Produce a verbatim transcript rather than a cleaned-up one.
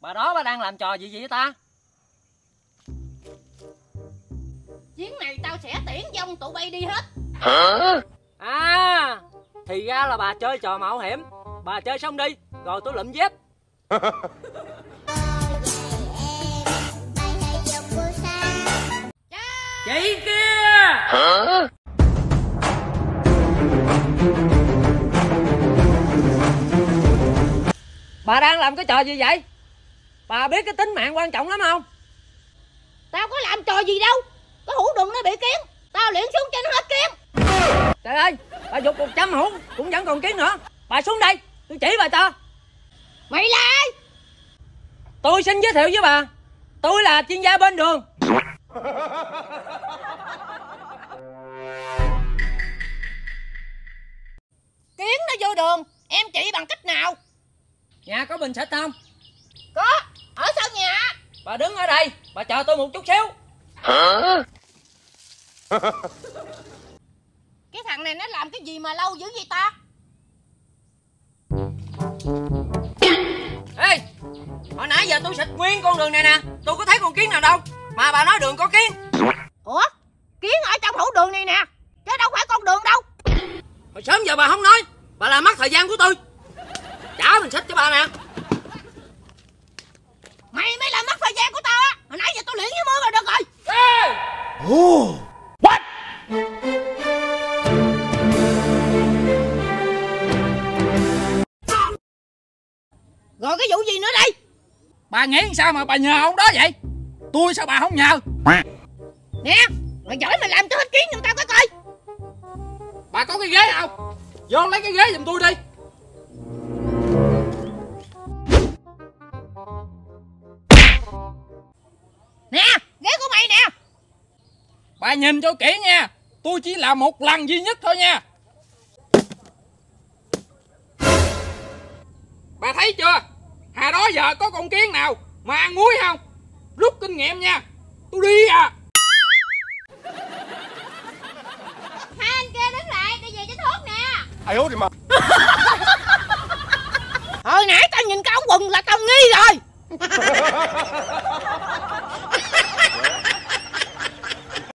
Bà đó bà đang làm trò gì vậy ta? Chuyến này tao sẽ tiễn vong tụi bay đi hết. Hả? À, thì ra là bà chơi trò mạo hiểm. Bà chơi xong đi, rồi tôi lụm dép. Chị kia! Hả? Bà đang làm cái trò gì vậy? Bà biết cái tính mạng quan trọng lắm không? Tao có làm trò gì đâu. Cái hũ đường nó bị kiến, tao luyện xuống cho nó hết kiến. Trời ơi, bà dục một trăm hũ cũng vẫn còn kiến nữa. Bà xuống đây, tôi chỉ bà cho. Mày là ai? Tôi xin giới thiệu với bà, tôi là chuyên gia bên đường. Kiến nó vô đường, em trị bằng cách nào? Nhà có bình xịt không? Có, ở sau nhà. Bà đứng ở đây, bà chờ tôi một chút xíu. Hả? Cái thằng này nó làm cái gì mà lâu dữ vậy ta? Ê, hồi nãy giờ tôi xịt nguyên con đường này nè, tôi có thấy con kiến nào đâu. Mà bà nói đường có kiến. Ủa, kiến ở trong hũ đường này nè, chứ đâu phải con đường đâu. Hồi sớm giờ bà không nói, bà làm mất thời gian của tôi. Trả mình xịt cho bà nè. Mày mới làm mất thời gian của tao á. Hồi nãy giờ tôi luyện với mưa rồi được rồi. Ê! Oh, what? Rồi cái vụ gì nữa đây? Bà nghĩ sao mà bà nhờ ông đó vậy? Tôi sao bà không nhờ? Nè, mày giỏi mà làm cho hết kiến giùm tao cái coi. Bà có cái ghế không? Vô lấy cái ghế giùm tôi đi. Nè, ghế của mày nè. Bà nhìn cho kỹ nha, tôi chỉ làm một lần duy nhất thôi nha. Bà thấy chưa? Hà đó giờ có con kiến nào mà ăn muối không? Rút kinh nghiệm nha. Tôi đi à. Hai anh kia đứng lại, đi về cho thuốc nè. Ai hốt thì mà. Hồi nãy tao nhìn cái ống quần là tao nghi rồi.